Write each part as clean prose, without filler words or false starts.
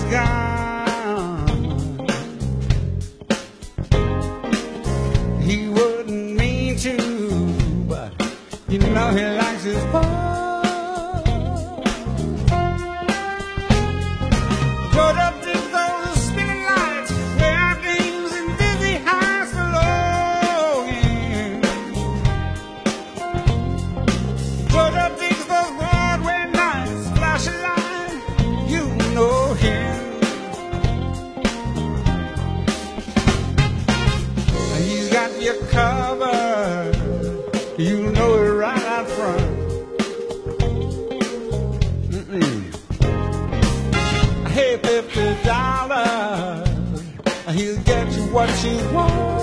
gone. He wouldn't mean to, but you know he likes his fun. Georgia digs those spinning lights, where games and dizzy heights below him. Georgia digs those Broadway nights, flashing lights, you know him. He's got you covered, you know it right out front. Hey, $50, he'll get you what you want.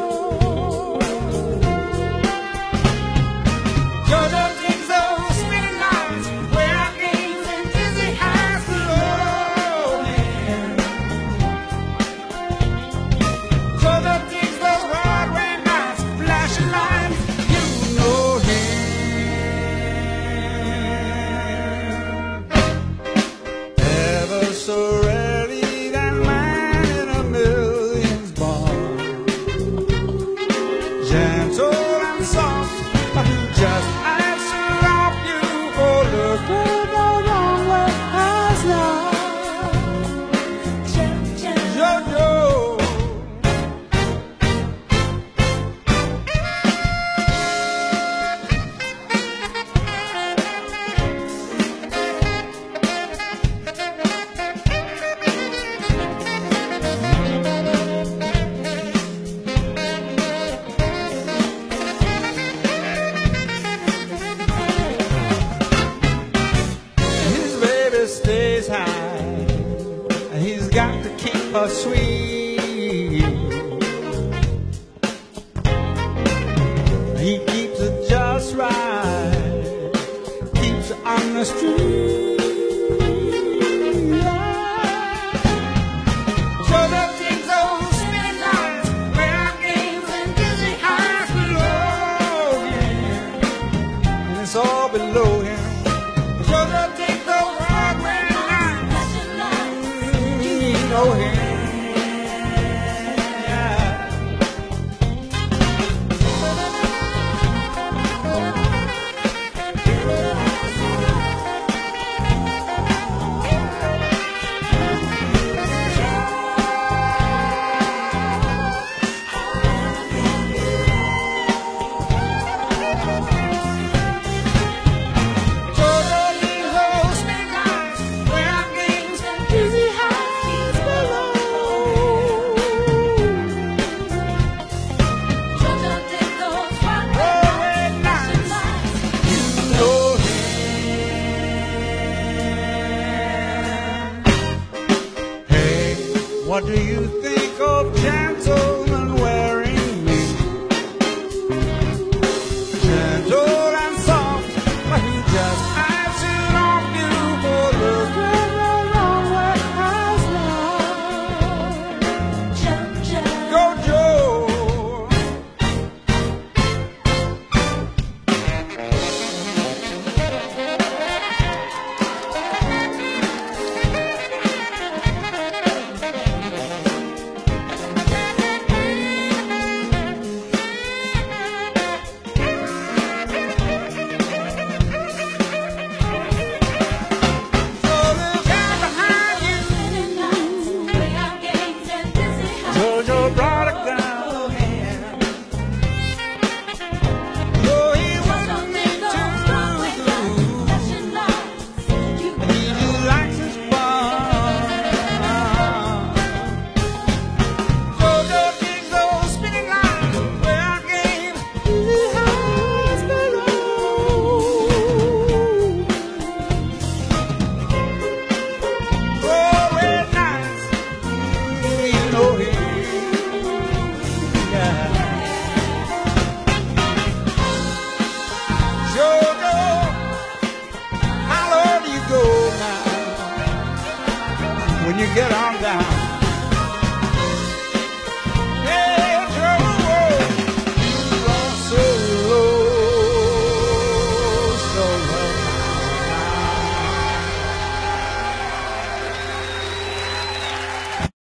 Georgia digs those spinning lights, where games and dizzy heights below him. Georgia digs those Broadway nights, flashing lights, you know him. Ever so ready, that man in a million's born. Gentle and soft, but he just answers off you for looking the wrong way as now. Jojo. His baby stays high, he's got to keep her sweet. He keeps it just right, keeps her on the street. Georgia digs those spinning lights, where games and dizzy heights below him, and it's all below him. Georgia digs those Broadway nights, you know him. Georgia digs those spinning lights, where games and dizzy heights below. Broadway nights, you know him. Hey, what do you think of gentlemen wearing me? Gentle and soft, but he just answered off you for looking the wrong way as now. Go Joe. So look out behind you, Jojo brought a gun. Oh, he wouldn't mean to, he just likes his fun. Jojo digs those spinning lights, where games dizzy heights below. Broadway nights, you know him. Yeah. Jojo, how low do you go now when you get on down?